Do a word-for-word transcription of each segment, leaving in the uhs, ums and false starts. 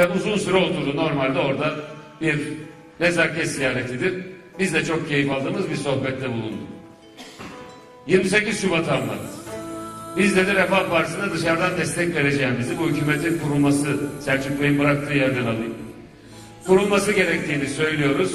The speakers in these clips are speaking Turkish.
Uzun süre oturdu. Normalde orada bir nezaket ziyaretidir. Biz de çok keyif aldığımız bir sohbette bulunduk. yirmi sekiz Şubat'ı anlattı. Biz dedi Refah Partisi'ne dışarıdan destek vereceğimizi, bu hükümetin kurulması, Selçuk Bey'in bıraktığı yerden alayım, kurulması gerektiğini söylüyoruz.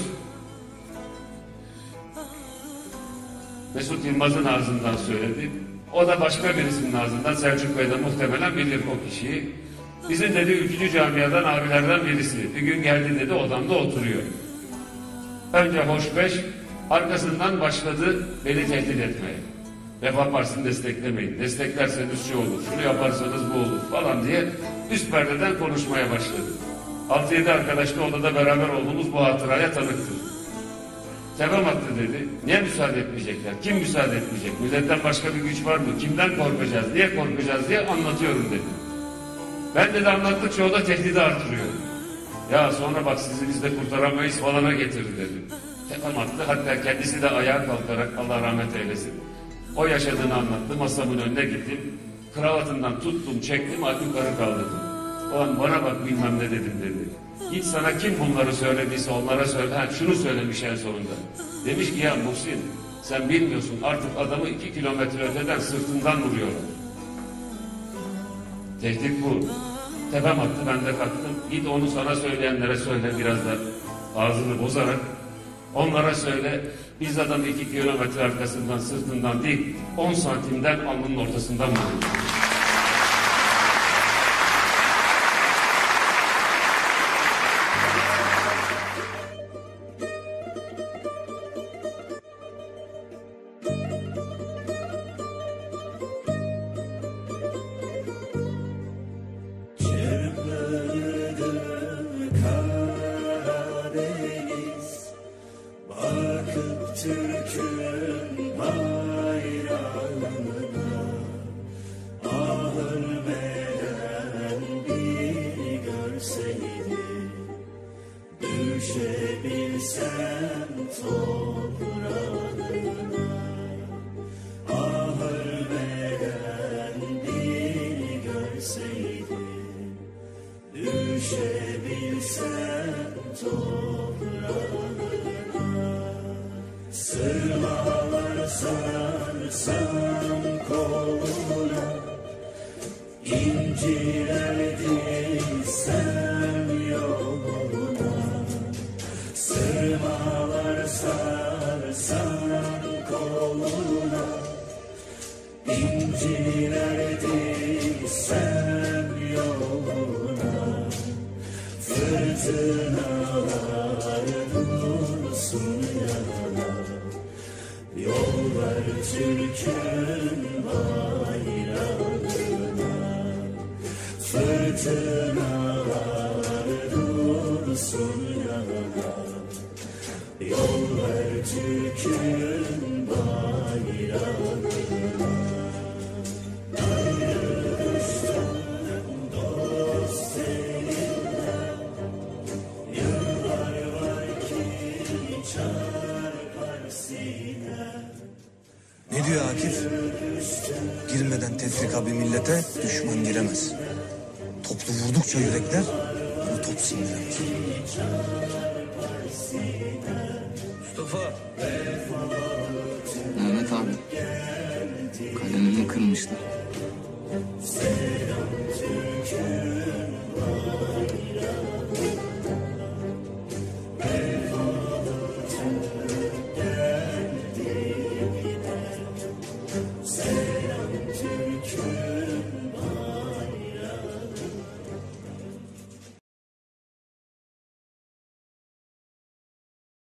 Mesut Yılmaz'ın ağzından söyledi. O da başka birisinin ağzından, Selçuk Bey de muhtemelen bilir o kişiyi. Bizim dedi ülkücü camiadan abilerden birisi. Bir gün geldi dedi, odamda oturuyor. Önce hoşbeş, arkasından başladı beni tehdit etmeye. Refah Partisi'ni desteklemeyin. Desteklerseniz şu olur, şunu yaparsanız bu olur falan diye üst perdeden konuşmaya başladı. altı yedi arkadaşla odada beraber olduğumuz bu hatıraya tanıktır. Tepem attı dedi. Niye müsaade etmeyecekler? Kim müsaade etmeyecek? Milletten başka bir güç var mı? Kimden korkacağız? Niye korkacağız diye anlatıyorum dedi. Ben dedi anlattıkça o da tehdidi artırıyor. Ya sonra bak sizi biz de kurtaramayız falana getirdi dedi. Tepem attı. Hatta kendisi de ayağa kalkarak Allah rahmet eylesin. O yaşadığını anlattı. Masamın önüne gittim. Kravatından tuttum, çektim, yukarı kaldırdım. Ulan bana bak bilmem ne dedim dedi. Git sana kim bunları söylediyse onlara söyle. Ha, şunu söylemiş en sonunda. Demiş ki ya Muhsin sen bilmiyorsun artık adamı iki kilometre öteden sırtından vuruyorlar. Tehdit bu. Tepem attı, ben de kalktım. Git onu sana söyleyenlere söyle, biraz da ağzını bozarak. Onlara söyle, biz adamı iki kilometre arkasından, sırtından değil, on santimden alnının ortasından vuruyoruz. Türk'ün bayrağına ah ölmeden bir görseydim, düşebilsem toprağına ah ölmeden bir görseydim, düşebilsem toprağına. Sırmalar sarsam koluna, inciler dizsem yoluna. Sırmalar sarsam koluna, inciler dizsem yoluna. Fırtınalar dursun yana, yol ver Türk'ün bayrağına. Fırtınalar dursun yana, yol ver Türk'ün bayrağına. Ayrılmıştım dost seninle, yıllar var ki çarpar sine. Ne diyor Akif? Girmeden tefrika bir millete düşman giremez. Toplu vurdukça yürekler bu top sindiremez. Mustafa. Mehmet abi. Kalemimi kırmışlar.